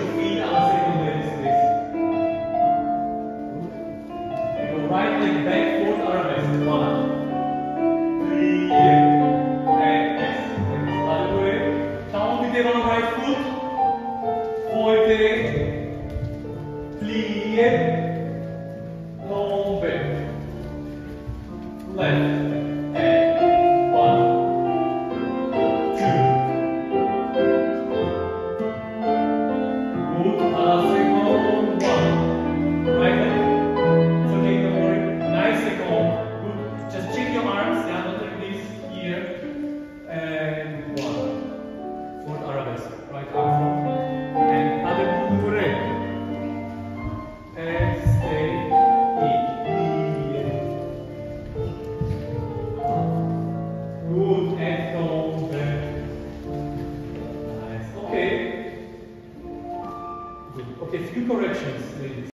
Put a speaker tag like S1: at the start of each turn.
S1: your feet are sitting on this space. Your right leg back, forth arabesque. 1, 3, and next. Other down with your right foot. Forte, plie, tombe. Left. Okay, few corrections, ladies.